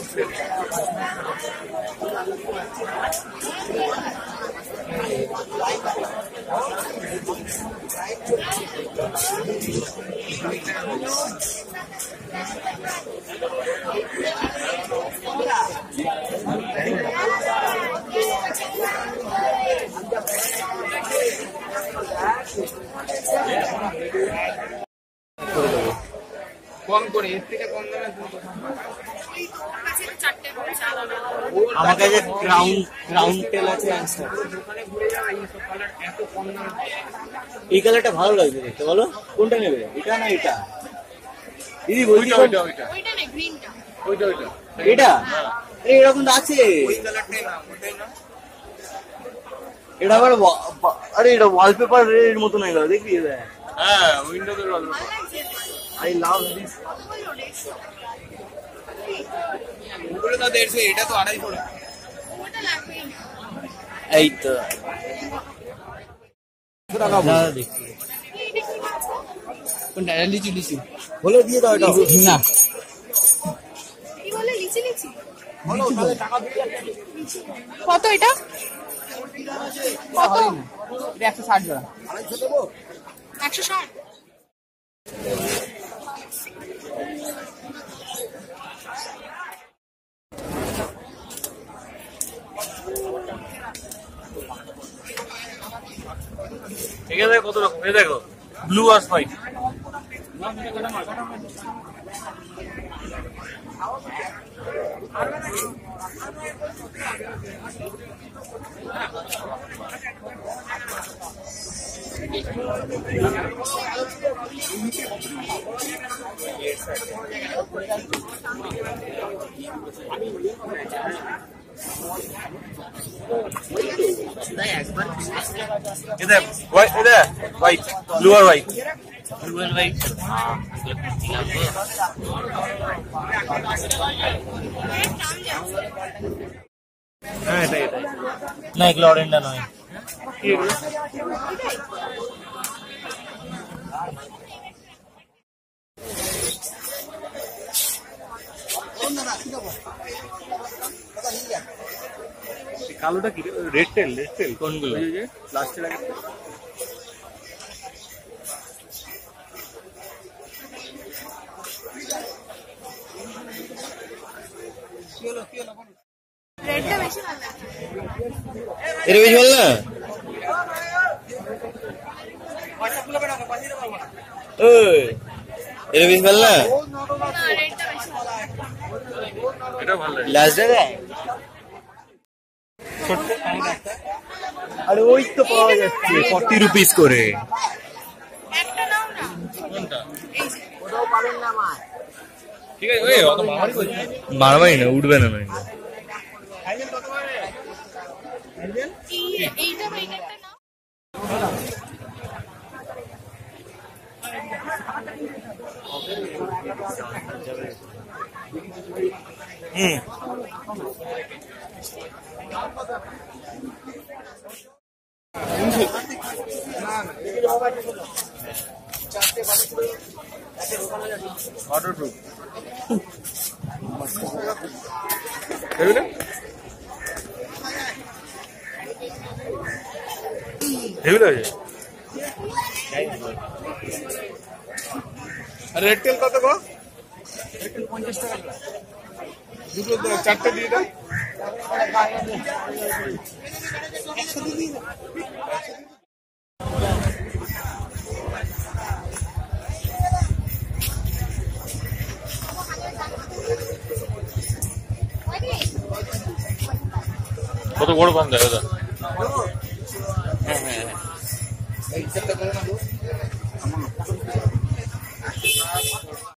কম করে এর থেকে কম দামে আমার কাছে রাউন্ড টেল আছে অ্যান্সার। এত কম দামে এই কালারটা ভালো লাগছে দেখতে, বলো কোনটা নেবে, এটা না এটা? দিদি বলছি এটা এরকম আছে, এটা আবার আরে এটা ওয়ালপেপার এর মতন হয়ে গেল, দেখবি? হ্যাঁ উইন্ডোতে আই লাভ দিস। ওগুলো তো 150, এটা তো 250 টাকা। এই তো দেখি কোনটা? লিচু লিচু বলে দিয়ে দাও এটা। না কি বলে লিচি লিচি? কত এটা? কত? 160 জোড়া। 160। ঠিক আছে, কত রকম? এই দেখো ব্লু আর হোয়াইট। হোয়াইট, ব্লু আর হোয়াইট। ব্লু আর হোয়াইট হ্যাঁ, এটাই এটাই। না এগুলো অরেঞ্জটা নয়। কালোটা কি? Red tail. রেড টেল কোনগুলো? লাস্টের আগে রেডটা বেশি ভালো লাগে। এটা বেশি ভালো না? এটা বেশি ভালো না? না রেডটা বেশি ভালো লাগে। এটা ভালো লাগে। লাস্ট দেয়। আরে ওই তো পাওয়া যাচ্ছে 40 রুপিস করে। একটা নাও না। কোনটা? এই যে ঠিক আছে, ওই অত মারামারি করছিস না। মারবাই না, উঠবে না। এইটা বা এইটা নাও। ওয়াটারপ্রুফ দেবে না? দেবে না? আর রেড টেল কত গো? রেড টেল 50 টাকা। দুটো 4টে দিয়ে দাও। কত বড় পান দেয় ওটা? হ্যাঁ হ্যাঁ, এই সেটটা করে না।